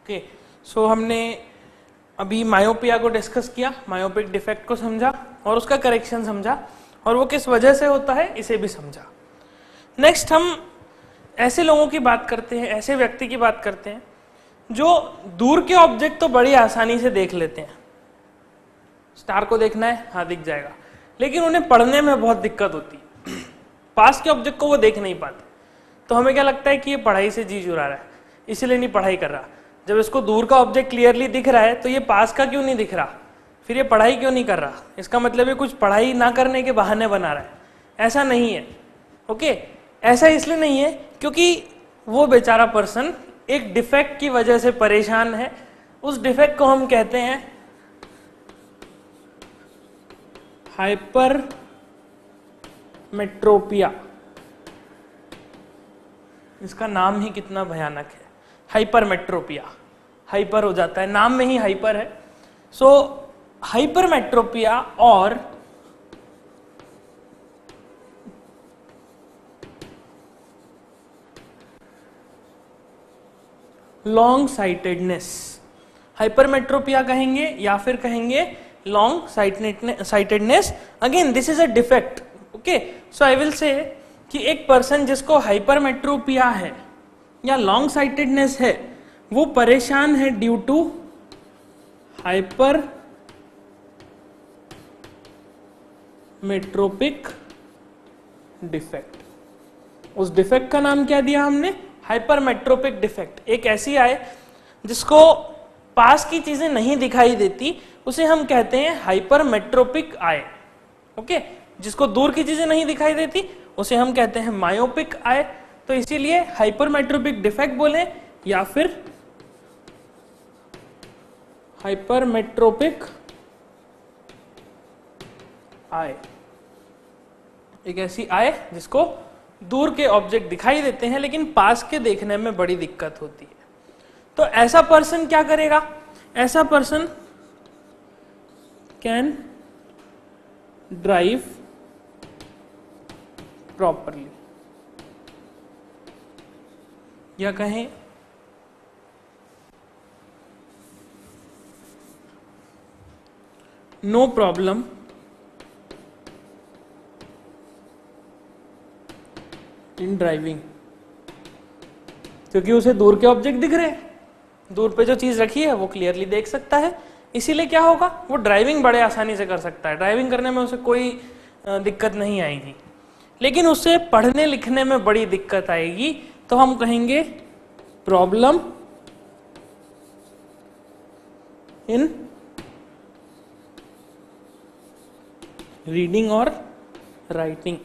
Okay, सो हमने अभी myopia को डिस्कस किया, मायोपिक डिफेक्ट को समझा और उसका करेक्शन समझा और वो किस वजह से होता है इसे भी समझा। नेक्स्ट हम ऐसे लोगों की बात करते हैं, ऐसे व्यक्ति की बात करते हैं जो दूर के ऑब्जेक्ट तो बड़ी आसानी से देख लेते हैं। स्टार को देखना है, हाँ दिख जाएगा, लेकिन उन्हें पढ़ने में बहुत दिक्कत होती है। पास के ऑब्जेक्ट को वो देख नहीं पाते, तो हमें क्या लगता है कि ये पढ़ाई से जी चुरा रहा है, इसीलिए नहीं पढ़ाई कर रहा। जब इसको दूर का ऑब्जेक्ट क्लियरली दिख रहा है तो ये पास का क्यों नहीं दिख रहा, फिर ये पढ़ाई क्यों नहीं कर रहा? इसका मतलब ये कुछ पढ़ाई ना करने के बहाने बना रहा है। ऐसा नहीं है, ओके। ऐसा इसलिए नहीं है क्योंकि वो बेचारा पर्सन एक डिफेक्ट की वजह से परेशान है। उस डिफेक्ट को हम कहते हैं हाइपरमेट्रोपिया। इसका नाम ही कितना भयानक है, हाइपरमेट्रोपिया। हाइपर हो जाता है, नाम में ही हाइपर है। सो हाइपरमेट्रोपिया और लॉन्ग साइटेडनेस, हाइपरमेट्रोपिया कहेंगे या फिर कहेंगे long sightedness. Again this is a defect, okay. So I will say कि एक पर्सन जिसको हाइपरमेट्रोपिया है या लॉन्ग साइटेडनेस है वो परेशान है ड्यू टू हाइपरमेट्रोपिक डिफेक्ट। उस डिफेक्ट का नाम क्या दिया हमने? Hypermetropic defect. एक ऐसी आय जिसको पास की चीजें नहीं दिखाई देती उसे हम कहते हैं हाइपरमेट्रोपिक आय, ओके। जिसको दूर की चीजें नहीं दिखाई देती उसे हम कहते हैं मायोपिक आय। तो इसीलिए हाइपरमेट्रोपिक डिफेक्ट बोले या फिर हाइपरमेट्रोपिक आय। एक ऐसी आय जिसको दूर के ऑब्जेक्ट दिखाई देते हैं लेकिन पास के देखने में बड़ी दिक्कत होती है। तो ऐसा पर्सन क्या करेगा? ऐसा पर्सन कैन ड्राइव प्रॉपरली, या कहें नो प्रॉब्लम इन ड्राइविंग, क्योंकि उसे दूर के ऑब्जेक्ट दिख रहे हैं, दूर पे जो चीज रखी है वो क्लियरली देख सकता है। इसीलिए क्या होगा, वो ड्राइविंग बड़े आसानी से कर सकता है, ड्राइविंग करने में उसे कोई दिक्कत नहीं आएगी। लेकिन उसे पढ़ने लिखने में बड़ी दिक्कत आएगी, तो हम कहेंगे प्रॉब्लम इन रीडिंग और राइटिंग।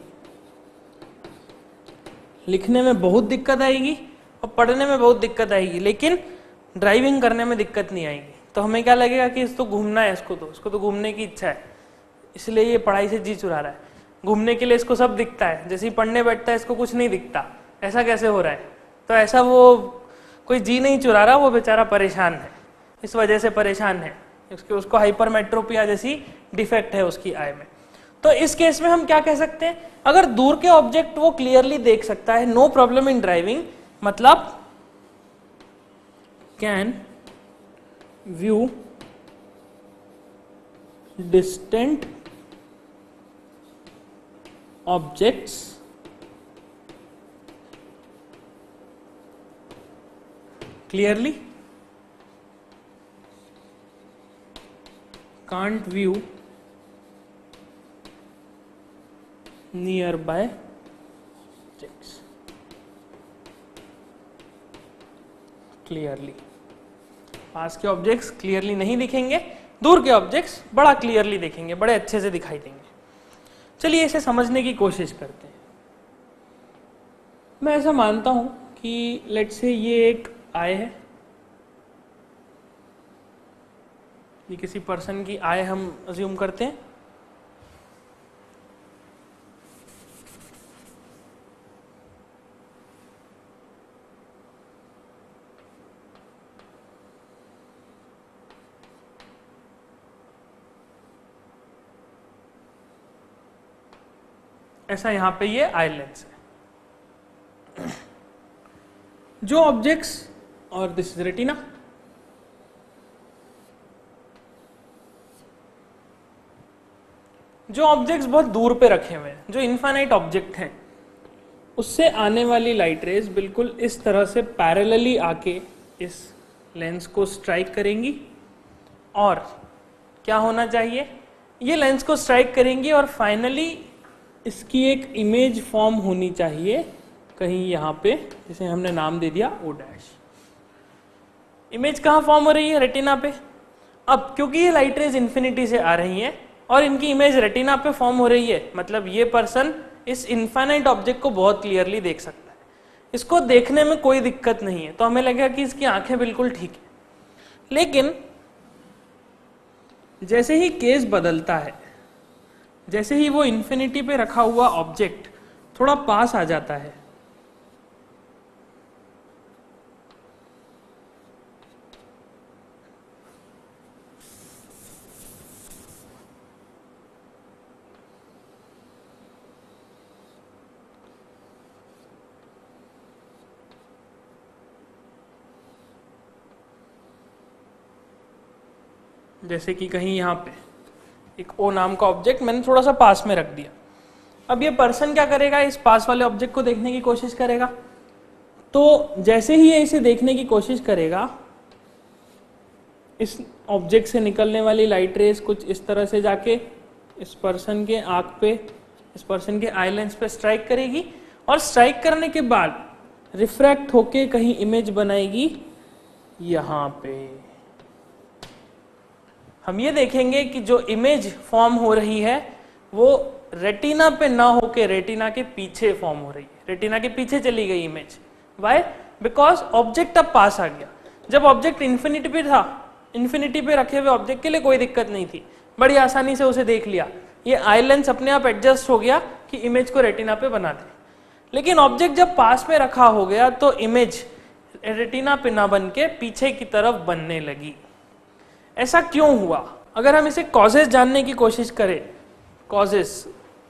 लिखने में बहुत दिक्कत आएगी और पढ़ने में बहुत दिक्कत आएगी, लेकिन ड्राइविंग करने में दिक्कत नहीं आएगी। तो हमें क्या लगेगा कि इसको घूमना है, इसको तो घूमने की इच्छा है, इसलिए ये पढ़ाई से जी चुरा रहा है। घूमने के लिए इसको सब दिखता है, जैसे ही पढ़ने बैठता है इसको कुछ नहीं दिखता। ऐसा कैसे हो रहा है? तो ऐसा वो कोई जी नहीं चुरा रहा, वो बेचारा परेशान है, इस वजह से परेशान है, उसको हाइपरमेट्रोपिया जैसी डिफेक्ट है उसकी आय में। तो इस केस में हम क्या कह सकते हैं? अगर दूर के ऑब्जेक्ट वो क्लियरली देख सकता है, नो प्रॉब्लम इन ड्राइविंग, मतलब can view distant objects clearly, can't view nearby objects clearly. पास के ऑब्जेक्ट्स क्लियरली नहीं दिखेंगे, दूर के ऑब्जेक्ट्स बड़ा क्लियरली दिखेंगे, बड़े अच्छे से दिखाई देंगे। चलिए इसे समझने की कोशिश करते हैं। मैं ऐसा मानता हूं कि लेट्स से ये एक आय है, ये किसी पर्सन की आय हम अज्यूम करते हैं। ऐसा यहां पे ये आई लेंस है। जो ऑब्जेक्ट्स, और दिस इज रेटिना, जो ऑब्जेक्ट्स बहुत दूर पे रखे हुए हैं, जो इनफाइनाइट ऑब्जेक्ट हैं, उससे आने वाली लाइट रेज बिल्कुल इस तरह से पैरेलली आके इस लेंस को स्ट्राइक करेंगी और क्या होना चाहिए, ये लेंस को स्ट्राइक करेंगी और फाइनली इसकी एक इमेज फॉर्म होनी चाहिए कहीं यहाँ पे, जिसे हमने नाम दे दिया O डैश। इमेज कहाँ फॉर्म हो रही है, रेटिना पे। अब क्योंकि ये लाइट रेज इन्फिनिटी से आ रही हैं और इनकी इमेज रेटिना पे फॉर्म हो रही है, मतलब ये पर्सन इस इनफाइनाइट ऑब्जेक्ट को बहुत क्लियरली देख सकता है, इसको देखने में कोई दिक्कत नहीं है, तो हमें लगेगा कि इसकी आंखें बिल्कुल ठीक है। लेकिन जैसे ही केस बदलता है, जैसे ही वो इन्फिनिटी पे रखा हुआ ऑब्जेक्ट थोड़ा पास आ जाता है, जैसे कि कहीं यहाँ पे एक O नाम का ऑब्जेक्ट मैंने थोड़ा सा पास में रख दिया। अब ये पर्सन क्या करेगा, इस पास वाले ऑब्जेक्ट को देखने की कोशिश करेगा। तो जैसे ही ये इसे देखने की कोशिश करेगा, इस ऑब्जेक्ट से निकलने वाली लाइट रेज कुछ इस तरह से जाके इस पर्सन के आंख पे, इस पर्सन के आई लेंस पे स्ट्राइक करेगी और स्ट्राइक करने के बाद रिफ्रैक्ट होके कहीं इमेज बनाएगी यहाँ पे। हम ये देखेंगे कि जो इमेज फॉर्म हो रही है वो रेटिना पे ना होके रेटिना के पीछे फॉर्म हो रही है, रेटिना के पीछे चली गई इमेज। वाई? बिकॉज ऑब्जेक्ट अब पास आ गया। जब ऑब्जेक्ट इन्फिनिटी पे था, इन्फिनिटी पे रखे हुए ऑब्जेक्ट के लिए कोई दिक्कत नहीं थी, बड़ी आसानी से उसे देख लिया, ये आई लेंस अपने आप एडजस्ट हो गया कि इमेज को रेटिना पे बना दे। लेकिन ऑब्जेक्ट जब पास में रखा हो गया तो इमेज रेटिना पे ना बन के पीछे की तरफ बनने लगी। ऐसा क्यों हुआ? अगर हम इसे कॉजेस जानने की कोशिश करें, कॉजेस,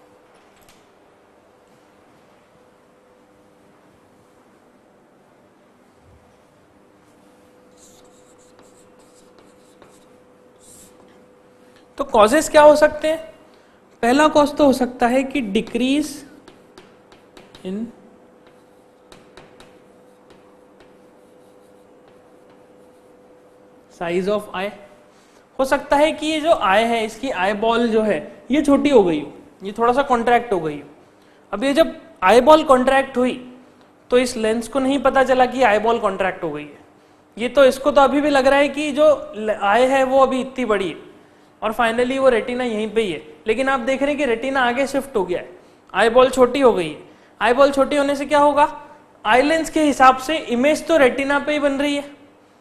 तो कॉजेस क्या हो सकते हैं? पहला कॉज तो हो सकता है कि decrease in size of eye. हो सकता है कि ये जो आई है, इसकी आई बॉल जो है ये छोटी हो गई हो, ये थोड़ा सा कॉन्ट्रैक्ट हो गई हो। अब ये जब आई बॉल कॉन्ट्रैक्ट हुई तो इस लेंस को नहीं पता चला कि आई बॉल कॉन्ट्रैक्ट हो गई है। ये तो इसको तो अभी भी लग रहा है कि जो आई है वो अभी इतनी बड़ी है और फाइनली वो रेटिना यहीं पे ही है। लेकिन आप देख रहे हैं कि रेटिना आगे शिफ्ट हो गया है, आई बॉल छोटी हो गई है। आई बॉल छोटी होने से क्या होगा, आई लेंस के हिसाब से इमेज तो रेटिना पे ही बन रही है,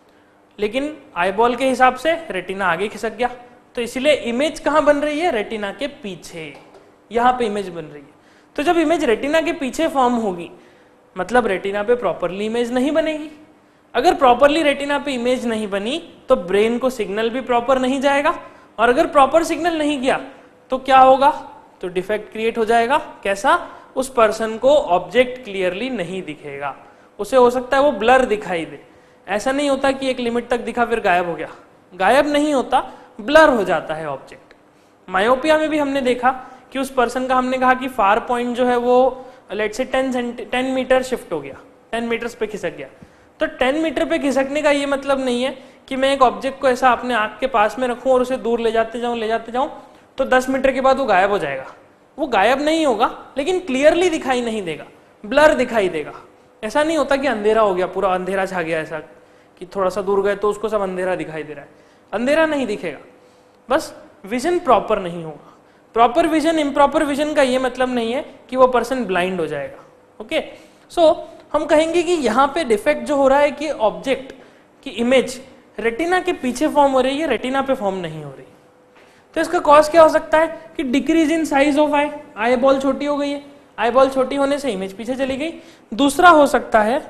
लेकिन आई बॉल के हिसाब से रेटिना आगे खिसक गया, तो इसलिए इमेज कहां बन रही है, रेटिना के पीछे, यहां पे इमेज बन रही है। तो जब इमेज रेटिना के पीछे फॉर्म होगी मतलब रेटिना पे प्रॉपरली इमेज नहीं बनेगी। अगर प्रॉपरली रेटिना पे इमेज नहीं बनी तो ब्रेन को सिग्नल भी प्रॉपर नहीं जाएगा, और अगर प्रॉपर सिग्नल नहीं गया तो क्या होगा, तो डिफेक्ट क्रिएट हो जाएगा। कैसा? उस पर्सन को ऑब्जेक्ट क्लियरली नहीं दिखेगा, उसे हो सकता है वो ब्लर दिखाई दे। ऐसा नहीं होता कि एक लिमिट तक दिखा फिर गायब हो गया, गायब नहीं होता, ब्लर हो जाता है ऑब्जेक्ट। मायोपिया में भी हमने देखा कि उस पर्सन का, हमने कहा कि फार पॉइंट जो है वो लेट से 10 मीटर शिफ्ट हो गया, 10 मीटर्स पे खिसक गया। तो 10 मीटर पे खिसकने का ये मतलब नहीं है कि मैं एक ऑब्जेक्ट को ऐसा अपने आंख के पास में रखूं और उसे दूर ले जाते जाऊं तो 10 मीटर के बाद वो गायब हो जाएगा। वो गायब नहीं होगा, लेकिन क्लियरली दिखाई नहीं देगा, ब्लर दिखाई देगा। ऐसा नहीं होता कि अंधेरा हो गया, पूरा अंधेरा छा गया, ऐसा कि थोड़ा सा दूर गए तो उसको सब अंधेरा दिखाई दे रहा है। अंधेरा नहीं दिखेगा, बस विजन प्रॉपर नहीं होगा। प्रॉपर विजन, इम्प्रॉपर विजन का ये मतलब नहीं है कि वो पर्सन ब्लाइंड हो जाएगा। ओके, सो हम कहेंगे कि यहाँ पे डिफेक्ट जो हो रहा है कि ऑब्जेक्ट की इमेज रेटिना के पीछे फॉर्म हो रही है, रेटिना पे फॉर्म नहीं हो रही। तो इसका कॉज क्या हो सकता है कि decrease in size of eye, eyeball छोटी हो गई है, आई बॉल छोटी होने से इमेज पीछे चली गई। दूसरा हो सकता है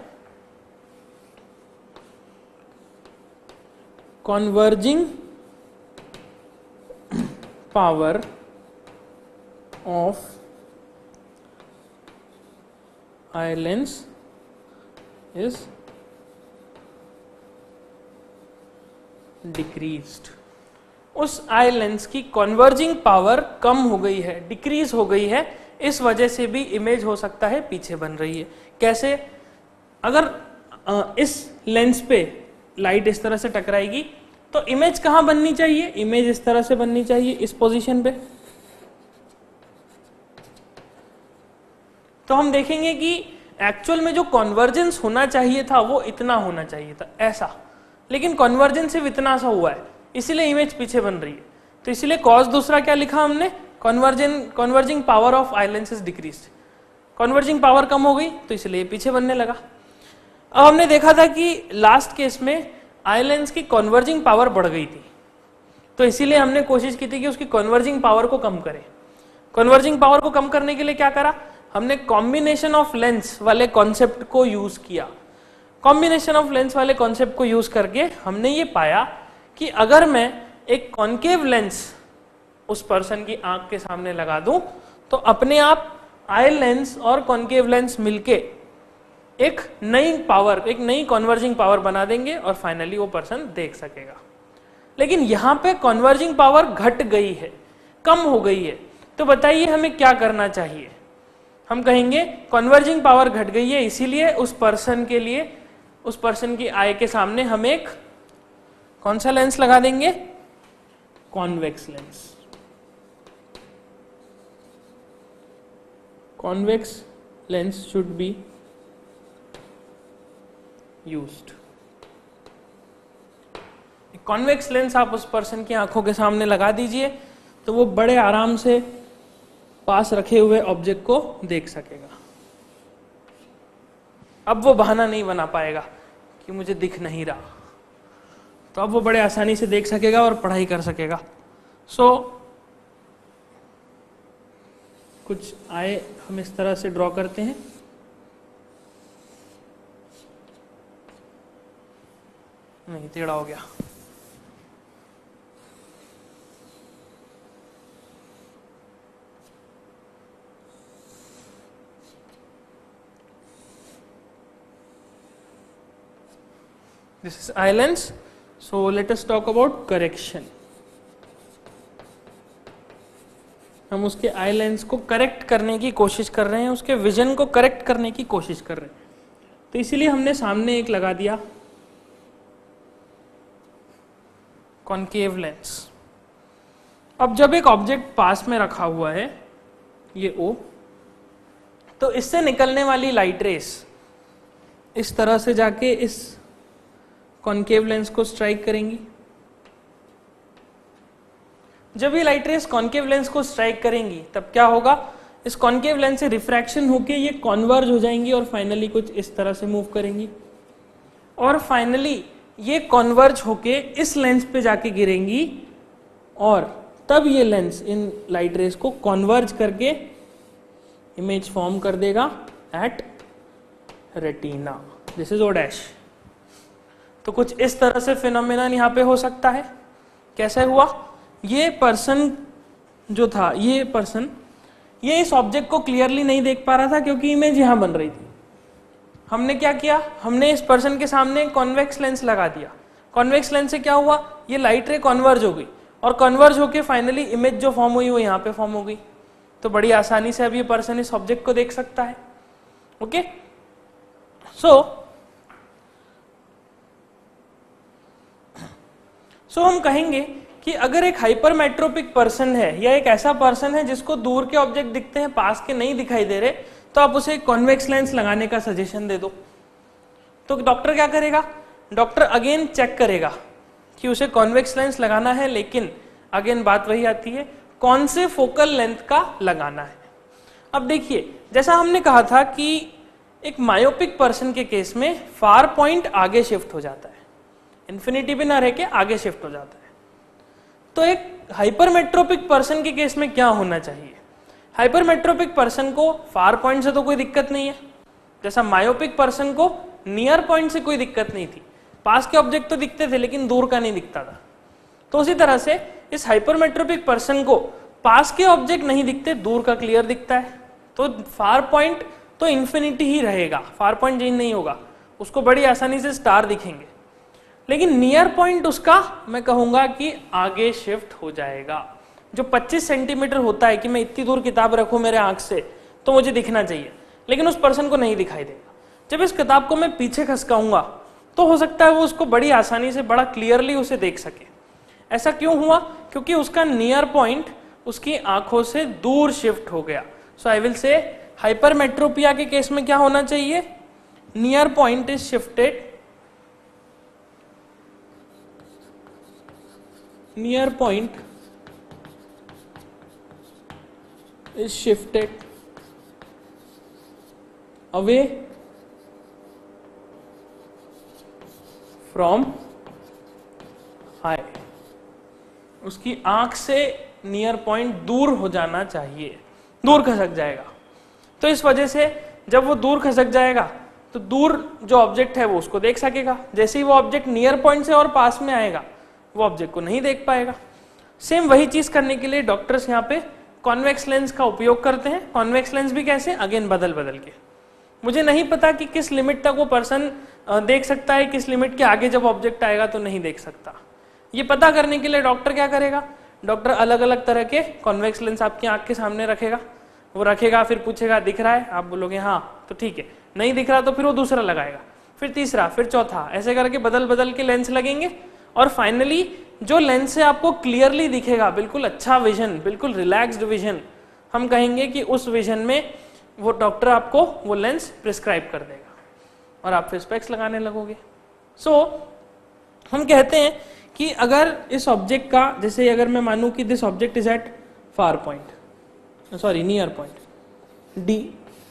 converging power of eye lens is decreased। उस आई लेंस की कन्वर्जिंग पावर कम हो गई है, डिक्रीज हो गई है, इस वजह से भी इमेज हो सकता है पीछे बन रही है। कैसे? अगर इस लेंस पे लाइट इस तरह से टकराएगी तो इमेज कहां बननी चाहिए? इमेज इस तरह से बननी चाहिए, इस पोजीशन पे। तो हम देखेंगे कि एक्चुअल में जो कन्वर्जेंस होना चाहिए था वो इतना होना चाहिए था, ऐसा, लेकिन कन्वर्जेंस सिर्फ इतना सा हुआ है, इसीलिए इमेज पीछे बन रही है। तो इसीलिए कॉज दूसरा क्या लिखा हमने? Converging power of eye lens is decreased. Converging power कम हो गई तो इसलिए पीछे बनने लगा। अब हमने देखा था कि लास्ट केस में आई लेंस की कन्वर्जिंग पावर बढ़ गई थी, तो इसीलिए हमने कोशिश की थी कि उसकी कन्वर्जिंग पावर को कम करें। कन्वर्जिंग पावर को कम करने के लिए क्या करा? हमने कॉम्बिनेशन ऑफ लेंस वाले कॉन्सेप्ट को यूज किया। कॉम्बिनेशन ऑफ लेंस वाले कॉन्सेप्ट को यूज करके हमने ये पाया कि अगर मैं एक कॉन्केव लेंस उस पर्सन की आंख के सामने लगा दूं तो अपने आप आई लेंस और कॉन्केव लेंस मिलके एक नई पावर, एक नई कन्वर्जिंग पावर बना देंगे और फाइनली वो पर्सन देख सकेगा। लेकिन यहां पे कन्वर्जिंग पावर घट गई है, कम हो गई है, तो बताइए हमें क्या करना चाहिए? हम कहेंगे कन्वर्जिंग पावर घट गई है, इसीलिए उस पर्सन के लिए, उस पर्सन की आई के सामने हम एक कौन सा लेंस लगा देंगे? Convex lens. Convex lens should be used. Convex lens आप उस पर्सन की आंखों के सामने लगा दीजिए तो वो बड़े आराम से पास रखे हुए ऑब्जेक्ट को देख सकेगा। अब वो बहाना नहीं बना पाएगा कि मुझे दिख नहीं रहा, तो अब वो बड़े आसानी से देख सकेगा और पढ़ाई कर सकेगा। कुछ आए हम इस तरह से ड्रॉ करते हैं। नहीं, टेढ़ा हो गया। This is eye lens. So let us talk about correction. हम उसके आई लेंस को करेक्ट करने की कोशिश कर रहे हैं, उसके विजन को करेक्ट करने की कोशिश कर रहे हैं। तो इसीलिए हमने सामने एक लगा दिया कॉन्केव लेंस। अब जब एक ऑब्जेक्ट पास में रखा हुआ है, ये O, तो इससे निकलने वाली लाइट रेस इस तरह से जाके इस कॉन्केव लेंस को स्ट्राइक करेंगी। जब ये लाइट रेस कॉन्केव लेंस को स्ट्राइक करेंगी तब क्या होगा? इस कॉन्केव लेंस से रिफ्रैक्शन होके ये कॉन्वर्ज हो जाएंगी और फाइनली कुछ इस तरह से मूव करेंगी, और फाइनली ये कॉन्वर्ज होके इस लेंस पे जाके गिरेंगी, और तब ये लेंस इन लाइट रेस को कॉन्वर्ज करके इमेज फॉर्म कर देगा at retina. This is O dash. तो कुछ इस तरह से फिनोमेनन यहां पे हो सकता है। कैसे हुआ? ये पर्सन जो था, ये पर्सन ये इस ऑब्जेक्ट को क्लियरली नहीं देख पा रहा था क्योंकि इमेज यहां बन रही थी। हमने क्या किया? हमने इस पर्सन के सामने कॉन्वेक्स लेंस लगा दिया। कॉन्वेक्स लेंस से क्या हुआ? ये लाइट रे कन्वर्ज हो गई, और कन्वर्ज होके फाइनली इमेज जो फॉर्म हुई वो यहाँ पे फॉर्म हो गई। तो बड़ी आसानी से अब ये पर्सन इस ऑब्जेक्ट को देख सकता है। ओके, सो हम कहेंगे कि अगर एक हाइपरमेट्रोपिक पर्सन है या एक ऐसा पर्सन है जिसको दूर के ऑब्जेक्ट दिखते हैं, पास के नहीं दिखाई दे रहे, तो आप उसे कॉन्वेक्स लेंस लगाने का सजेशन दे दो। तो डॉक्टर क्या करेगा? डॉक्टर अगेन चेक करेगा कि उसे कॉन्वेक्स लेंस लगाना है, लेकिन अगेन बात वही आती है, कौन से फोकल लेंथ का लगाना है। अब देखिए, जैसा हमने कहा था कि एक मायोपिक पर्सन के केस में फार पॉइंट आगे शिफ्ट हो जाता है, इन्फिनिटी पे ना रह के आगे शिफ्ट हो जाता है। तो एक हाइपरमेट्रोपिक पर्सन के केस में क्या होना चाहिए? हाइपरमेट्रोपिक पर्सन को फार पॉइंट से तो कोई दिक्कत नहीं है, जैसा मायोपिक पर्सन को नियर पॉइंट से कोई दिक्कत नहीं थी। पास के ऑब्जेक्ट तो दिखते थे लेकिन दूर का नहीं दिखता था। तो उसी तरह से इस हाइपरमेट्रोपिक पर्सन को पास के ऑब्जेक्ट नहीं दिखते, दूर का क्लियर दिखता है। तो फार पॉइंट तो इन्फिनिटी ही रहेगा, फार पॉइंट चेंज नहीं होगा, उसको बड़ी आसानी से स्टार दिखेंगे। लेकिन नियर पॉइंट उसका मैं कहूंगा कि आगे शिफ्ट हो जाएगा। जो 25 सेंटीमीटर होता है कि मैं इतनी दूर किताब रखूं मेरे आंख से तो मुझे दिखना चाहिए, लेकिन उस पर्सन को नहीं दिखाई देगा। जब इस किताब को मैं पीछे खसकाऊंगा तो हो सकता है वो उसको बड़ी आसानी से बड़ा क्लियरली उसे देख सके। ऐसा क्यों हुआ? क्योंकि उसका नियर पॉइंट उसकी आंखों से दूर शिफ्ट हो गया। So I will say hypermetropia के केस में क्या होना चाहिए? Near point is shifted, near point is shifted away from eye. उसकी आंख से नियर पॉइंट दूर हो जाना चाहिए, दूर खसक जाएगा। तो इस वजह से जब वो दूर खसक जाएगा तो दूर जो ऑब्जेक्ट है वो उसको देख सकेगा। जैसे ही वो ऑब्जेक्ट नियर पॉइंट से और पास में आएगा वो ऑब्जेक्ट को नहीं देख पाएगा। सेम वही चीज करने के लिए डॉक्टर्स यहाँ पे कॉन्वेक्स लेंस का उपयोग करते हैं। कॉन्वेक्स लेंस भी कैसे? अगेन बदल बदल के। मुझे नहीं पता कि किस लिमिट तक वो पर्सन देख सकता है, किस लिमिट के आगे जब ऑब्जेक्ट आएगा तो नहीं देख सकता। ये पता करने के लिए डॉक्टर क्या करेगा? डॉक्टर अलग अलग तरह के कॉन्वेक्स लेंस आपकी आंख के सामने रखेगा। वो रखेगा, फिर पूछेगा दिख रहा है? आप बोलोगे हाँ, तो ठीक है। नहीं दिख रहा तो फिर वो दूसरा लगाएगा, फिर तीसरा, फिर चौथा, ऐसे करके बदल बदल के लेंस लगेंगे। और फाइनली जो लेंस से आपको क्लियरली दिखेगा, बिल्कुल अच्छा विजन, बिल्कुल रिलैक्स्ड विजन, हम कहेंगे कि उस विजन में वो डॉक्टर आपको वो लेंस प्रिस्क्राइब कर देगा और आप फिर स्पेक्स लगाने लगोगे। सो हम कहते हैं कि अगर इस ऑब्जेक्ट का, जैसे अगर मैं मानूं कि this object is at far point, sorry near point D.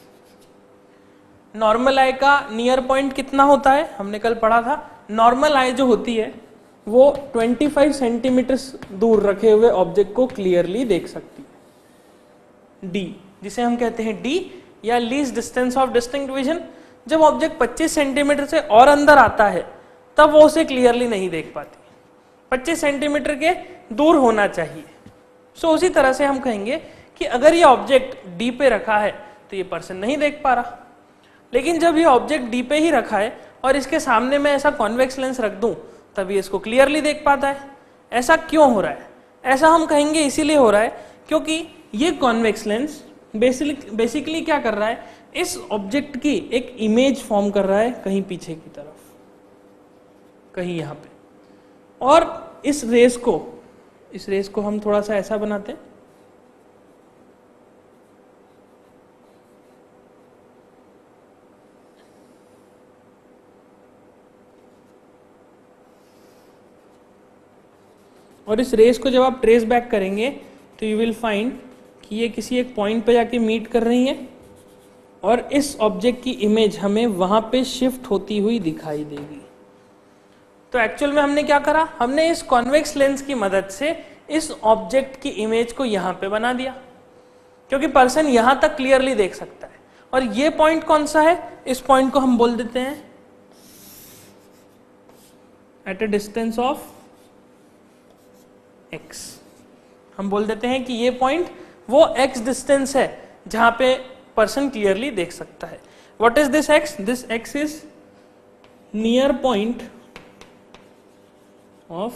Normal eye का नियर पॉइंट कितना होता है? हमने कल पढ़ा था, नॉर्मल आई जो होती है वो 25 सेंटीमीटर दूर रखे हुए ऑब्जेक्ट को क्लियरली देख सकती है, डी, जिसे हम कहते हैं डी या least distance of distinct vision. जब ऑब्जेक्ट 25 सेंटीमीटर से और अंदर आता है तब वो उसे क्लियरली नहीं देख पाती, 25 सेंटीमीटर के दूर होना चाहिए। सो उसी तरह से हम कहेंगे कि अगर ये ऑब्जेक्ट डी पे रखा है तो ये पर्सन नहीं देख पा रहा, लेकिन जब ये ऑब्जेक्ट डी पे ही रखा है और इसके सामने मैं ऐसा कॉन्वेक्स लेंस रख दूं तब ये इसको क्लियरली देख पाता है। ऐसा क्यों हो रहा है? ऐसा हम कहेंगे इसीलिए हो रहा है क्योंकि ये कॉन्वेक्स लेंस बेसिकली क्या कर रहा है? इस ऑब्जेक्ट की एक इमेज फॉर्म कर रहा है कहीं पीछे की तरफ, कहीं यहां पे। और इस रेस को हम थोड़ा सा ऐसा बनाते हैं, और इस रेस को जब आप ट्रेस बैक करेंगे तो यू विल फाइंड कि ये किसी एक पॉइंट पे जाके मीट कर रही है और इस ऑब्जेक्ट की इमेज हमें वहां पे शिफ्ट होती हुई दिखाई देगी। तो एक्चुअल में हमने क्या करा? हमने इस कॉन्वेक्स लेंस की मदद से इस ऑब्जेक्ट की इमेज को यहां पे बना दिया, क्योंकि पर्सन यहां तक क्लियरली देख सकता है। और ये पॉइंट कौन सा है? इस पॉइंट को हम बोल देते हैं at a distance of x। हम बोल देते हैं कि ये पॉइंट वो x डिस्टेंस है जहां पे पर्सन क्लियरली देख सकता है। What is this x? This x is near point of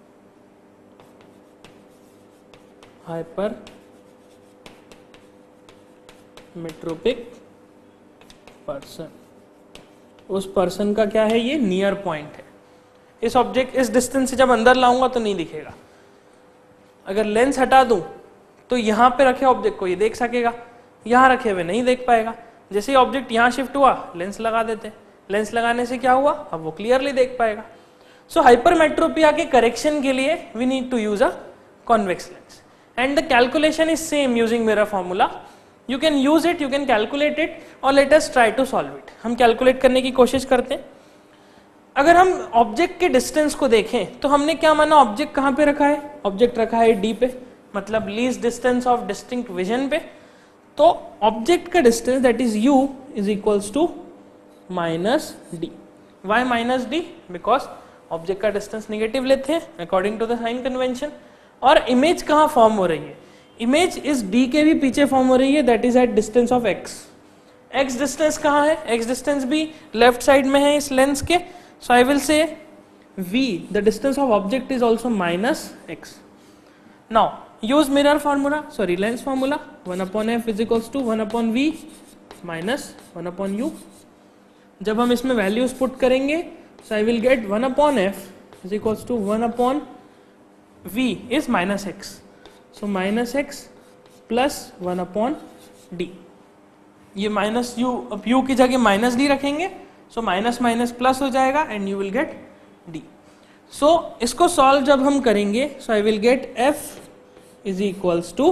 hypermetropic person. उस पर्सन का क्या है? ये नियर पॉइंट है। इस ऑब्जेक्ट इस डिस्टेंस से जब अंदर लाऊंगा तो नहीं दिखेगा, अगर लेंस हटा दूं तो यहां पे रखे ऑब्जेक्ट को ये देख सकेगा, यहां रखे हुए नहीं देख पाएगा। जैसे ही ऑब्जेक्ट यहां शिफ्ट हुआ लेंस लगा देते हैं, लेंस लगाने से क्या हुआ? अब वो क्लियरली देख पाएगा। सो हाइपरमेट्रोपिया के करेक्शन के लिए we need to use a convex lens and the calculation is same using mirror formula. You can use it, you can calculate it और let us try to solve it. हम calculate करने की कोशिश करते हैं। अगर हम ऑब्जेक्ट के डिस्टेंस को देखें तो हमने क्या माना? ऑब्जेक्ट कहां पे रखा है? ऑब्जेक्ट रखा है डी पे, मतलब least distance of distinct vision पे। तो ऑब्जेक्ट का distance that is u is equals to minus D. Why minus D? Because object का डिस्टेंस नेगेटिव लेते हैं according to the sign convention. और इमेज कहां फॉर्म हो रही है? इमेज इस डी के भी पीछे फॉर्म हो रही है, that is at distance of x। x distance कहां है? x डिस्टेंस भी लेफ्ट साइड में है इस लेंस के। So I will say V, the distance of object is also minus x. Now use mirror formula, sorry lens formula, 1 upon f is equals to 1 upon v minus 1 upon u. जब हम इसमें values put करेंगे so I will get 1 upon f is equals to 1 upon v is minus x, so minus x plus 1 upon d. ये minus u, अब u की जगह minus d रखेंगे, so minus minus plus हो जाएगा and you will get d. So इसको solve जब हम करेंगे so I will get f is equals to,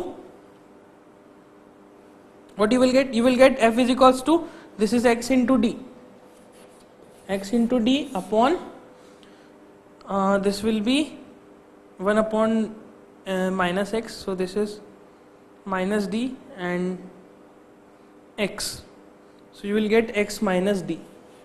what you will get? You will get f is equals to, this is x into d, x into d upon this will be 1 upon minus x, so this is minus d and x, so you will get x minus d.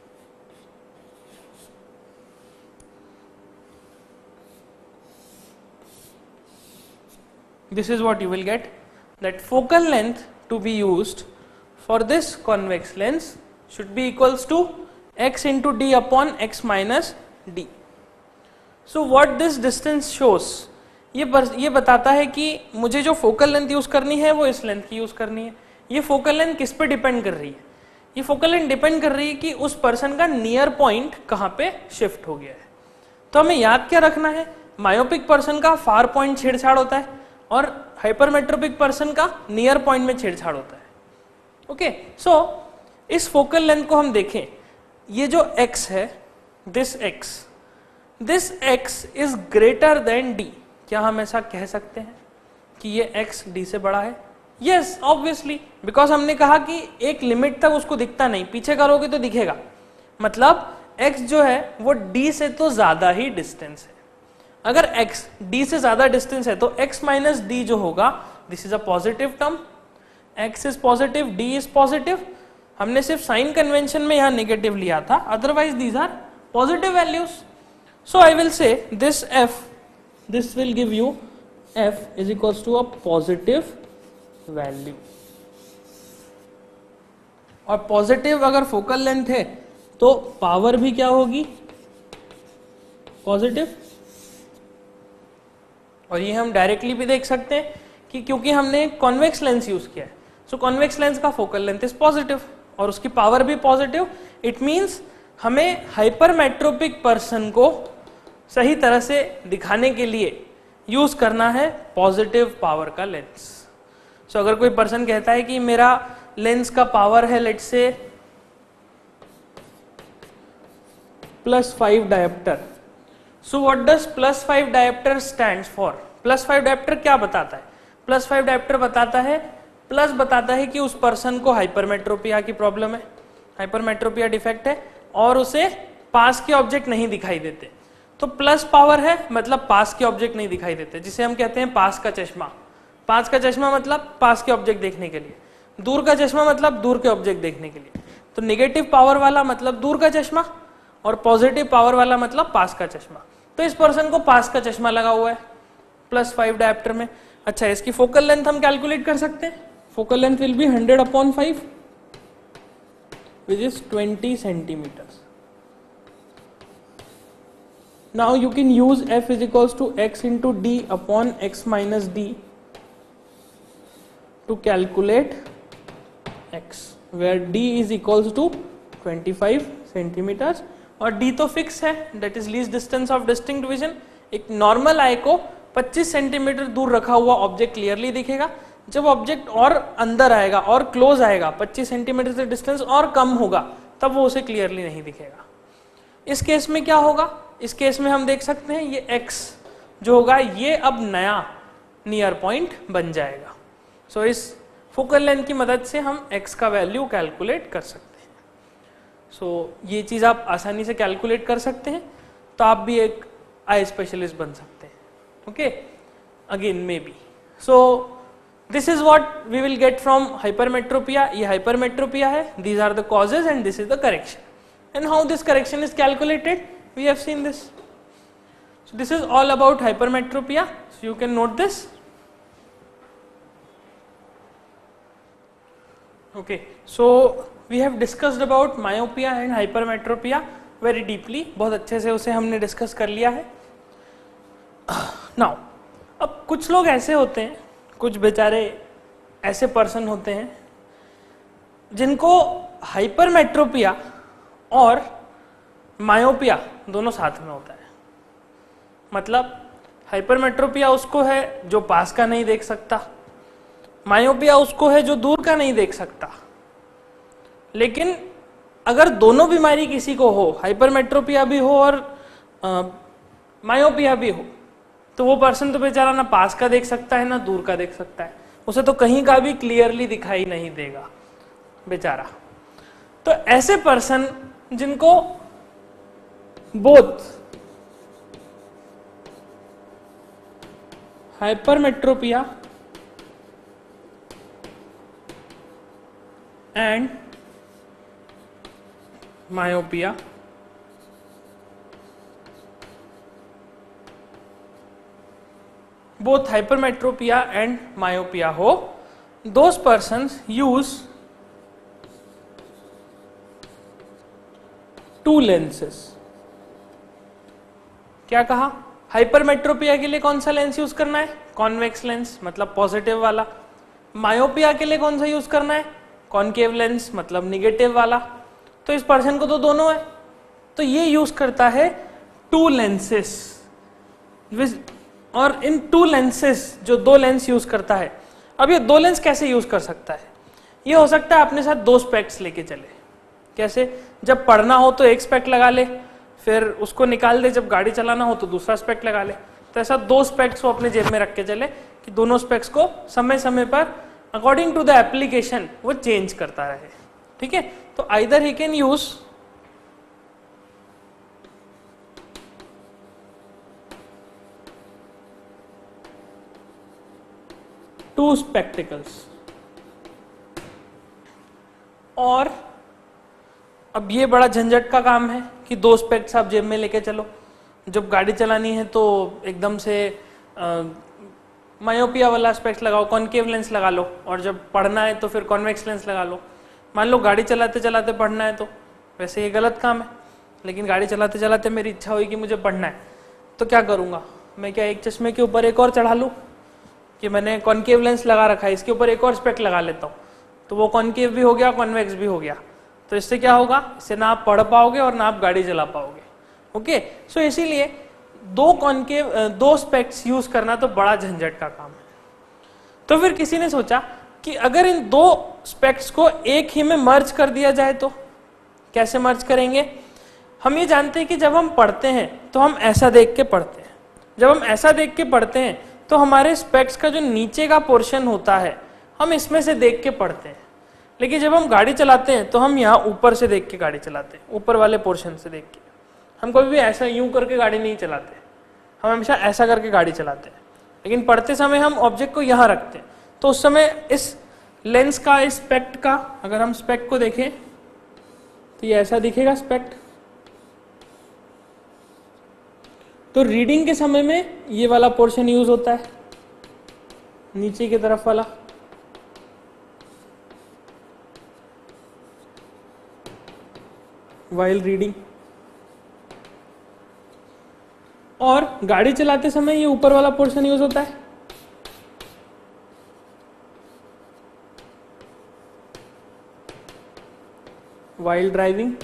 This is what you will get, that focal length to be used for this convex lens should be equals to x into d upon x minus d. So what this distance shows, ये बताता है कि मुझे जो focal length use करनी है वो इस लेंथ की यूज करनी है. ये फोकल लेंथ किस पे डिपेंड कर रही है? ये फोकल लेंथ डिपेंड कर रही है कि उस पर्सन का नियर पॉइंट कहाँ पे शिफ्ट हो गया है. तो हमें याद क्या रखना है, मायोपिक पर्सन का फार पॉइंट छेड़छाड़ होता है और हाइपरमेट्रोपिक पर्सन का नियर पॉइंट में छेड़छाड़ होता है. ओके, सो इस फोकल लेंथ को हम देखें, ये जो x है, this x is greater than d. क्या हम ऐसा कह सकते हैं कि ये x d से बड़ा है? यस, ऑब्वियसली, बिकॉज हमने कहा कि एक लिमिट तक उसको दिखता नहीं, पीछे करोगे तो दिखेगा. मतलब x जो है वो d से तो ज्यादा ही डिस्टेंस है. अगर x d से ज्यादा डिस्टेंस है तो x माइनस डी जो होगा, this is a positive term. x is positive, d is positive. हमने सिर्फ साइन कन्वेंशन में यहां नेगेटिव लिया था, otherwise these are positive values. So I will say this f, this will give you f is equals to a positive value. और positive अगर focal length है तो पावर भी क्या होगी? पॉजिटिव. और ये हम डायरेक्टली भी देख सकते हैं कि क्योंकि हमने कॉन्वेक्स लेंस यूज किया है, सो कॉन्वेक्स लेंस का फोकल लेंथ इज पॉजिटिव और उसकी पावर भी पॉजिटिव. इट मींस हमें हाइपरमेट्रोपिक पर्सन को सही तरह से दिखाने के लिए यूज करना है पॉजिटिव पावर का लेंस. सो अगर कोई पर्सन कहता है कि मेरा लेंस का पावर है let's say +5 dioptre, so what does +5 dioptre stands for? +5 dioptre क्या बताता है? +5 डायोप्टर बताता है, प्लस बताता है कि उस पर्सन को हाइपरमेट्रोपिया की प्रॉब्लम है, हाइपरमेट्रोपिया डिफेक्ट है और उसे पास के ऑब्जेक्ट नहीं दिखाई देते. तो प्लस पावर है मतलब पास के ऑब्जेक्ट नहीं दिखाई देते, जिसे हम कहते हैं पास का चश्मा. पास का चश्मा मतलब पास के ऑब्जेक्ट देखने के लिए, दूर का चश्मा मतलब दूर के ऑब्जेक्ट देखने के लिए. तो नेगेटिव पावर वाला मतलब दूर का चश्मा और पॉजिटिव पावर वाला मतलब पास का चश्मा. तो इस पर्सन को पास का चश्मा लगा हुआ है +5 डायोप्टर में. अच्छा, इसकी फोकल लेंथ हम कैलकुलेट कर सकते हैं. Focal length will be 100/5 which is 20 centimetres. Now you can use f is equals to x into d upon x minus d to calculate x, where d is equals to 25 centimeters और d तो फिक्स है, that is least distance of distinct vision. एक normal eye को 25 centimetre दूर रखा हुआ object clearly दिखेगा. जब ऑब्जेक्ट और अंदर आएगा और क्लोज आएगा, 25 सेंटीमीटर से डिस्टेंस और कम होगा, तब वो उसे क्लियरली नहीं दिखेगा. इस केस में क्या होगा? इस केस में हम देख सकते हैं ये x जो होगा ये अब नया नियर पॉइंट बन जाएगा. सो इस फोकल लेंथ की मदद से हम x का वैल्यू कैलकुलेट कर सकते हैं. सो ये चीज आप आसानी से कैलकुलेट कर सकते हैं, तो आप भी एक आई स्पेशलिस्ट बन सकते हैं. Okay, again maybe. So this is what we will get from hypermetropia. ये हाइपरमेट्रोपिया है, these are the causes and this is the correction. And how this correction is calculated, we have seen this. So this is all about hypermetropia, so you can note this. Okay, so we have discussed about myopia and hypermetropia. Very deeply, बहुत अच्छे से उसे हमने discuss कर लिया है। Now अब कुछ लोग ऐसे होते हैं, कुछ बेचारे ऐसे पर्सन होते हैं जिनको हाइपरमेट्रोपिया और मायोपिया दोनों साथ में होता है। मतलब हाइपरमेट्रोपिया उसको है जो पास का नहीं देख सकता, मायोपिया उसको है जो दूर का नहीं देख सकता। लेकिन अगर दोनों बीमारी किसी को हो, हाइपरमेट्रोपिया भी हो और मायोपिया भी हो, तो वो पर्सन तो बेचारा ना पास का देख सकता है ना दूर का देख सकता है, उसे तो कहीं का भी क्लियरली दिखाई नहीं देगा बेचारा। तो ऐसे पर्सन जिनको both hypermetropia and myopia both hypermetropia and myopia हो, those persons use two lenses। क्या कहा? हाइपरमेट्रोपिया के लिए कौन सा लेंस यूज करना है? कॉन्वेक्स लेंस, मतलब पॉजिटिव वाला। मायोपिया के लिए कौन सा यूज करना है? कॉनकेव लेंस, मतलब निगेटिव वाला। तो इस पर्सन को तो दोनों है, तो ये यूज करता है टू लेंसेस। और इन टू लेंसेस, जो दो लेंस यूज करता है, अब ये दो लेंस कैसे यूज कर सकता है? ये हो सकता है अपने साथ दो स्पेक्ट्स लेके चले। कैसे? जब पढ़ना हो तो एक स्पेक्ट लगा ले, फिर उसको निकाल दे, जब गाड़ी चलाना हो तो दूसरा स्पेक्ट लगा ले। तो ऐसा दो स्पेक्ट्स वो अपने जेब में रख के चले कि दोनों स्पेक्ट्स को समय समय पर अकॉर्डिंग टू द एप्लीकेशन वो चेंज करता रहे। ठीक है? तो either he can use two spectacles, और अब ये बड़ा झंझट का काम है कि दो स्पेक्ट्स आप जेब में लेके चलो। जब गाड़ी चलानी है तो एकदम से मायोपिया वाला स्पेक्ट्स लगाओ, कॉनकेव लेंस लगा लो, और जब पढ़ना है तो फिर कॉन्वेक्स लेंस लगा लो। मान लो गाड़ी चलाते चलाते पढ़ना है, तो वैसे ये गलत काम है, लेकिन गाड़ी चलाते चलाते मेरी इच्छा हुई कि मुझे पढ़ना है, तो क्या करूँगा मैं? क्या एक चश्मे के ऊपर एक और चढ़ा लूँ कि मैंने कॉनकेव लेंस लगा रखा है, इसके ऊपर एक और स्पेक्ट लगा लेता हूँ, तो वो कॉनकेव भी हो गया, कॉन्वेक्स भी हो गया। तो इससे क्या होगा? इससे ना आप पढ़ पाओगे और ना आप गाड़ी चला पाओगे। ओके, सो इसीलिए दो स्पेक्ट्स यूज करना तो बड़ा झंझट का काम है। तो फिर किसी ने सोचा कि अगर इन दो स्पेक्ट्स को एक ही में मर्ज कर दिया जाए तो कैसे मर्ज करेंगे? हम ये जानते हैं कि जब हम पढ़ते हैं तो हम ऐसा देख के पढ़ते हैं। जब हम ऐसा देख के पढ़ते हैं तो हमारे स्पेक्ट्स का जो नीचे का पोर्शन होता है हम इसमें से देख के पढ़ते हैं। लेकिन जब हम गाड़ी चलाते हैं तो हम यहाँ ऊपर से देख के गाड़ी चलाते हैं, ऊपर वाले पोर्शन से देख के। हम कभी भी ऐसा यूं करके गाड़ी नहीं चलाते, हम हमेशा ऐसा करके गाड़ी चलाते हैं। लेकिन पढ़ते समय हम ऑब्जेक्ट को यहाँ रखते हैं, तो उस समय इस लेंस का, इस स्पेक्ट का, अगर हम स्पेक्ट को देखें तो ये ऐसा दिखेगा स्पेक्ट। तो रीडिंग के समय में ये वाला पोर्शन यूज होता है, नीचे की तरफ वाला। वाइल रीडिंग, और गाड़ी चलाते समय ये ऊपर वाला पोर्शन यूज होता है। While driving.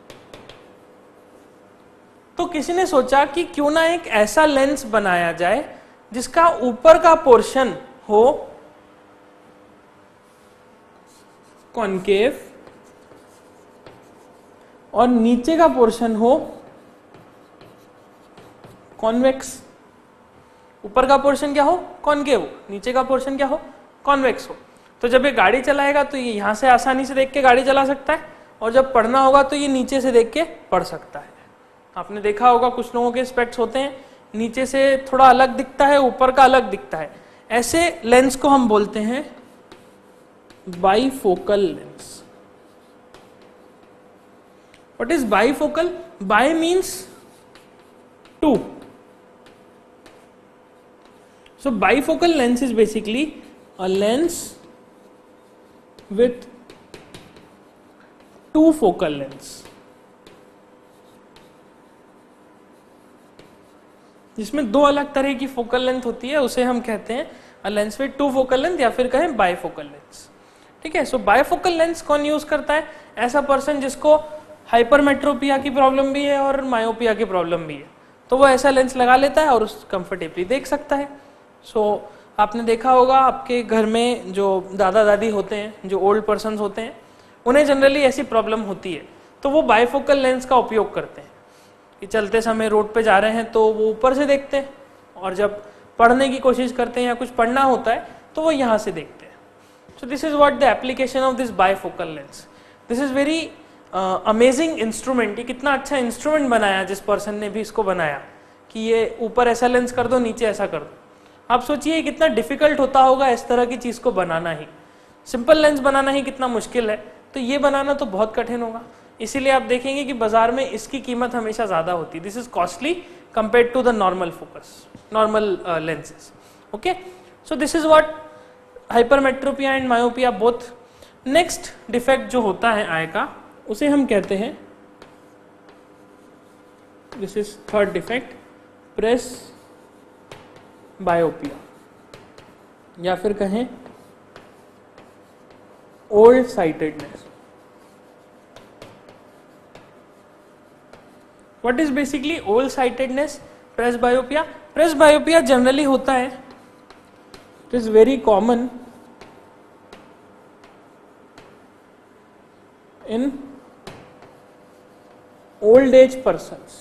तो किसी ने सोचा कि क्यों ना एक ऐसा लेंस बनाया जाए जिसका ऊपर का पोर्शन हो कॉनकेव और नीचे का पोर्शन हो कॉन्वेक्स। ऊपर का पोर्शन क्या हो? कॉनकेव। नीचे का पोर्शन क्या हो? कॉन्वेक्स हो। तो जब ये गाड़ी चलाएगा तो ये यहां से आसानी से देख के गाड़ी चला सकता है, और जब पढ़ना होगा तो ये नीचे से देख के पढ़ सकता है। आपने देखा होगा कुछ लोगों के स्पेक्ट्स होते हैं नीचे से थोड़ा अलग दिखता है, ऊपर का अलग दिखता है। ऐसे लेंस को हम बोलते हैं bifocal lens. What is bifocal? Bi means two. So bifocal lens is basically a lens with two focal lengths. जिसमें दो अलग तरह की फोकल लेंथ होती है, उसे हम कहते हैं a lens with two focal length या फिर कहें बाइफोकल लेंस। ठीक है, सो बाइफोकल लेंस कौन यूज करता है? ऐसा पर्सन जिसको हाइपरमेट्रोपिया की प्रॉब्लम भी है और मायोपिया की प्रॉब्लम भी है, तो वो ऐसा लेंस लगा लेता है और उस कंफर्टेबली देख सकता है। सो आपने देखा होगा आपके घर में जो दादा दादी होते हैं, जो ओल्ड पर्सन होते हैं, उन्हें जनरली ऐसी प्रॉब्लम होती है, तो वो बाइफोकल लेंस का उपयोग करते हैं कि चलते समय रोड पे जा रहे हैं तो वो ऊपर से देखते हैं, और जब पढ़ने की कोशिश करते हैं या कुछ पढ़ना होता है तो वो यहाँ से देखते हैं। So this is what the application of this bifocal lens. This is very amazing instrument. ये कितना अच्छा इंस्ट्रूमेंट बनाया जिस पर्सन ने भी इसको बनाया कि ये ऊपर ऐसा लेंस कर दो, नीचे ऐसा कर दो। आप सोचिए कितना डिफिकल्ट होता होगा इस तरह की चीज को बनाना ही। सिंपल लेंस बनाना ही कितना मुश्किल है, तो ये बनाना तो बहुत कठिन होगा। इसीलिए आप देखेंगे कि बाजार में इसकी कीमत हमेशा ज्यादा होती है। This is costly compared to the normal focus, normal lenses. Okay, so this is what hypermetropia and myopia both. Next defect जो होता है आई का, उसे हम कहते हैं, this is third defect, presbyopia या फिर कहें old sightedness. What is basically old sightedness? Presbyopia. Presbyopia generally होता है, it is very common in old age persons.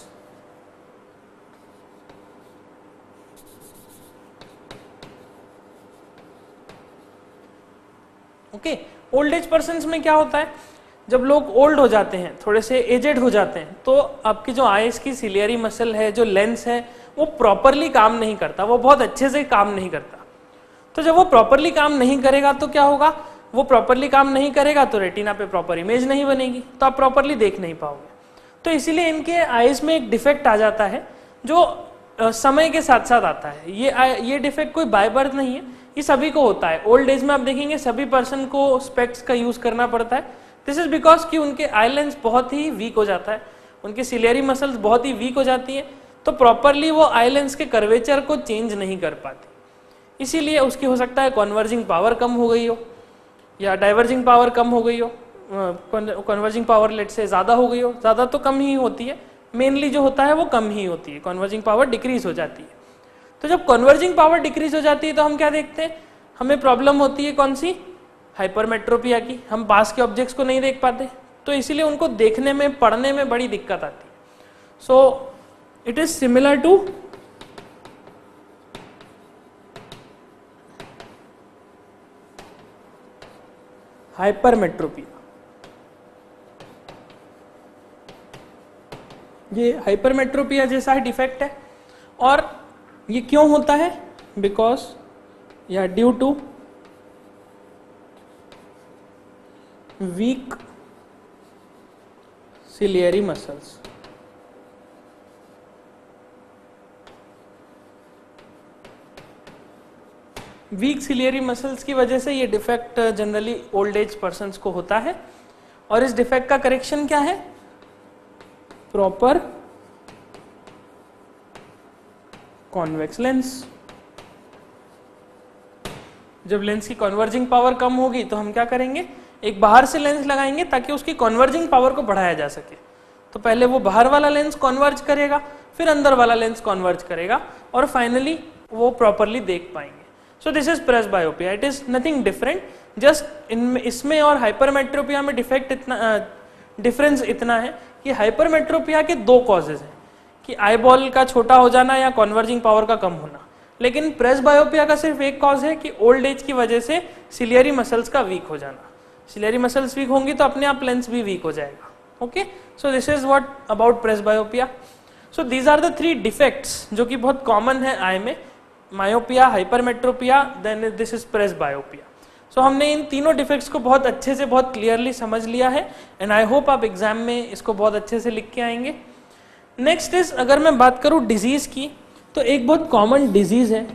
Okay, old age persons में क्या होता है, जब लोग ओल्ड हो जाते हैं, थोड़े से एजेड हो जाते हैं, तो आपकी जो आईज की सिलियरी मसल है, जो लेंस है, वो प्रॉपरली काम नहीं करता, वो बहुत अच्छे से काम नहीं करता। तो जब वो प्रॉपरली काम नहीं करेगा तो क्या होगा, वो प्रॉपरली काम नहीं करेगा तो रेटिना पे प्रॉपर इमेज नहीं बनेगी, तो आप प्रॉपरली देख नहीं पाओगे। तो इसीलिए इनके आईज में एक डिफेक्ट आ जाता है जो समय के साथ साथ आता है। ये डिफेक्ट कोई बाय बर्थ नहीं है, ये सभी को होता है। ओल्ड एज में आप देखेंगे सभी पर्सन को स्पेक्स का यूज करना पड़ता है। दिस इज बिकॉज कि उनके आई लेंस बहुत ही वीक हो जाता है, उनकी सिलियरी मसल्स बहुत ही वीक हो जाती है, तो प्रॉपरली वो आई लेंस के कर्वेचर को चेंज नहीं कर पाती। इसीलिए उसकी हो सकता है कन्वर्जिंग पावर कम हो गई हो या डाइवर्जिंग पावर कम हो गई हो। कन्वर्जिंग पावर लेट से ज्यादा हो गई हो, ज्यादा तो कम ही होती है, मेनली जो होता है वो कम ही होती है, कन्वर्जिंग पावर डिक्रीज हो जाती है। तो जब कन्वर्जिंग पावर डिक्रीज हो जाती है तो हम क्या देखते हैं, हमें प्रॉब्लम होती है कौन सी, हाइपरमेट्रोपिया की। हम पास के ऑब्जेक्ट्स को नहीं देख पाते, तो इसीलिए उनको देखने में, पढ़ने में बड़ी दिक्कत आती है। So it is similar to hypermetropia. ये हाइपरमेट्रोपिया जैसा ही डिफेक्ट है, और ये क्यों होता है, बिकॉज या due to weak ciliary muscles. Weak ciliary muscles की वजह से ये defect generally old age persons को होता है। और इस डिफेक्ट का करेक्शन क्या है, प्रॉपर कॉन्वेक्स लेंस। जब लेंस की कन्वर्जिंग पावर कम होगी तो हम क्या करेंगे, एक बाहर से लेंस लगाएंगे ताकि उसकी कन्वर्जिंग पावर को बढ़ाया जा सके। तो पहले वो बाहर वाला लेंस कन्वर्ज करेगा, फिर अंदर वाला लेंस कन्वर्ज करेगा, और फाइनली वो प्रॉपरली देख पाएंगे। So this is presbyopia, it is nothing different, just इसमें और हाइपरमेट्रोपिया में डिफरेंस इतना है कि हाइपरमेट्रोपिया के दो कॉजेज हैं, कि आईबॉल का छोटा हो जाना या कन्वर्जिंग पावर का कम होना। लेकिन प्रेस बायोपिया का सिर्फ एक कॉज है कि ओल्ड एज की वजह से सिलियरी मसल्स का वीक हो जाना। सिलियरी मसल्स वीक होंगी तो अपने आप लेंस भी वीक हो जाएगा। Okay, so this is what about presbyopia. So these are the three defects जो कि बहुत कॉमन है आई में, myopia, hypermetropia, then this is presbyopia. So हमने इन तीनों डिफेक्ट्स को बहुत अच्छे से, बहुत क्लियरली समझ लिया है, एंड आई होप आप एग्जाम में इसको बहुत अच्छे से लिख के आएंगे। नेक्स्ट इज, अगर मैं बात करूं डिजीज की, तो एक बहुत कॉमन डिजीज है,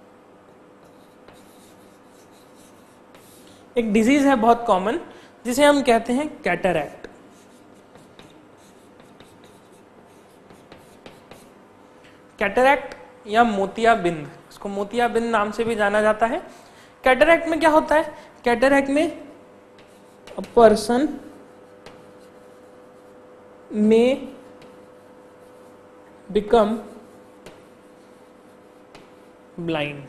एक डिजीज है बहुत कॉमन जिसे हम कहते हैं कैटरैक्ट। कैटरैक्ट या मोतियाबिंद, इसको मोतियाबिंद नाम से भी जाना जाता है। कैटरैक्ट में क्या होता है, कैटरैक्ट में अ पर्सन में बिकम ब्लाइंड,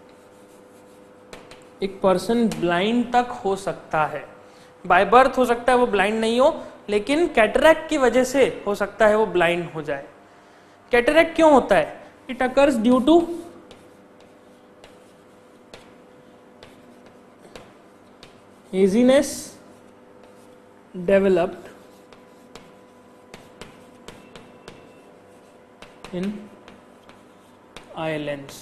एक पर्सन ब्लाइंड तक हो सकता है, बाय बर्थ हो सकता है वो ब्लाइंड नहीं हो, लेकिन कैटरैक्ट की वजह से हो सकता है वो ब्लाइंड हो जाए। कैटरैक्ट क्यों होता है, it occurs due to haziness developed in eye lens.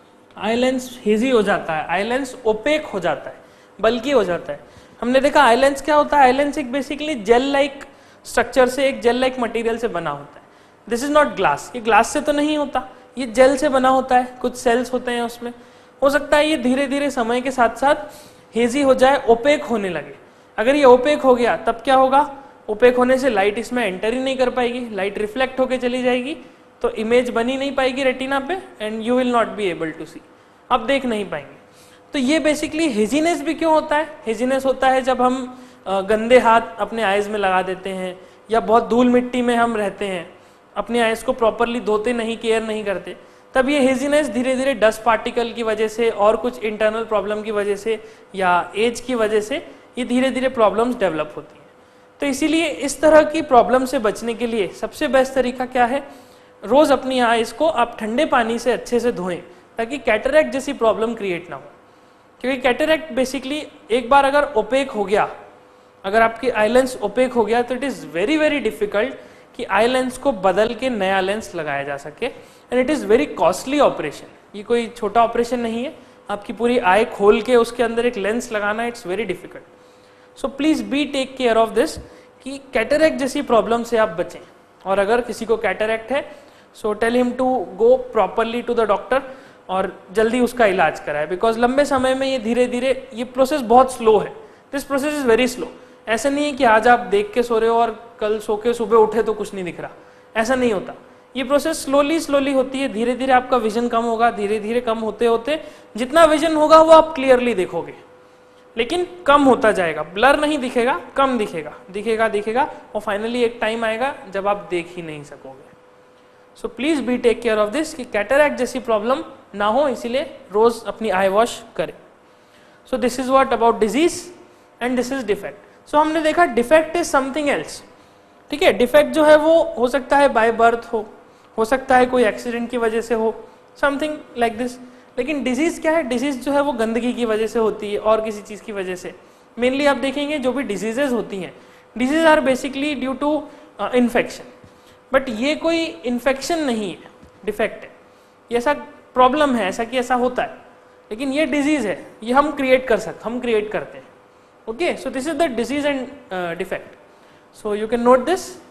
Eye lens hazy हो जाता है, आई लेंस ओपेक हो जाता है, बल्कि हो जाता है। हमने देखा आई लेंस क्या होता है, आई लेंस एक बेसिकली जेल लाइक स्ट्रक्चर से, एक जेल लाइक मटेरियल से बना होता है। दिस इज नॉट ग्लास, ये ग्लास से तो नहीं होता, ये जेल से बना होता है, कुछ सेल्स होते हैं उसमें। हो सकता है ये धीरे धीरे समय के साथ साथ हेजी हो जाए, ओपेक होने लगे। अगर ये ओपेक हो गया तब क्या होगा, ओपेक होने से लाइट इसमें एंटर ही नहीं कर पाएगी, लाइट रिफ्लेक्ट होके चली जाएगी, तो इमेज बनी नहीं पाएगी रेटिना पे, and you will not be able to see, आप देख नहीं पाएंगे। तो ये बेसिकली हेजीनेस भी क्यों होता है, हेजीनेस होता है जब हम गंदे हाथ अपने आईज में लगा देते हैं, या बहुत धूल मिट्टी में हम रहते हैं, अपने आईज को प्रॉपरली धोते नहीं, केयर नहीं करते, तब ये हेजीनेस धीरे धीरे डस्ट पार्टिकल की वजह से और कुछ इंटरनल प्रॉब्लम की वजह से या एज की वजह से ये धीरे धीरे प्रॉब्लम्स डेवलप होती हैं। तो इसीलिए इस तरह की प्रॉब्लम से बचने के लिए सबसे बेस्ट तरीका क्या है, रोज अपनी आईज को आप ठंडे पानी से अच्छे से धोएं, ताकि कैटरैक्ट जैसी प्रॉब्लम क्रिएट ना हो। क्योंकि कैटरैक्ट बेसिकली एक बार अगर ओपेक हो गया, अगर आपकी आई लेंस ओपेक हो गया, तो it is very very difficult कि आई लेंस को बदल के नया लेंस लगाया जा सके, and it is very costly operation. ये कोई छोटा ऑपरेशन नहीं है, आपकी पूरी आई खोल के उसके अंदर एक लेंस लगाना, it's very difficult. So please be take care of this कि कैटरैक्ट जैसी प्रॉब्लम से आप बचें। और अगर किसी को कैटरैक्ट है, so tell him to go properly to the doctor और जल्दी उसका इलाज कराए, बिकॉज लंबे समय में ये धीरे धीरे, ये प्रोसेस बहुत स्लो है, this process is very slow. ऐसा नहीं है कि आज आप देख के सो रहे हो और कल सो के सुबह उठे तो कुछ नहीं दिख रहा, ऐसा नहीं होता। ये प्रोसेस स्लोली स्लोली होती है, धीरे धीरे आपका विजन कम होगा, धीरे धीरे कम होते होते जितना विजन होगा वो आप क्लियरली देखोगे, लेकिन कम होता जाएगा, ब्लर नहीं दिखेगा, कम दिखेगा, दिखेगा दिखेगा, और फाइनली एक टाइम आएगा जब आप देख ही नहीं सकोगे। So please be take care of this कि कैटरैक्ट जैसी प्रॉब्लम ना हो, इसीलिए रोज अपनी आई वॉश करें। So this is what about disease and this is defect. So हमने देखा डिफेक्ट इज समथिंग एल्स, ठीक है। डिफेक्ट जो है वो हो सकता है बाय बर्थ हो सकता है कोई एक्सीडेंट की वजह से हो, समथिंग लाइक दिस। लेकिन डिजीज क्या है, डिजीज जो है वो गंदगी की वजह से होती है और किसी चीज की वजह से। मेनली आप देखेंगे जो भी डिजीजेज होती हैं, disease are basically due to infection, but ये कोई इन्फेक्शन नहीं है, डिफेक्ट है। ये ऐसा प्रॉब्लम है, ऐसा कि ऐसा होता है, लेकिन ये डिजीज है, ये हम क्रिएट करते हैं। Okay, so this is the disease and defect. So you can note this.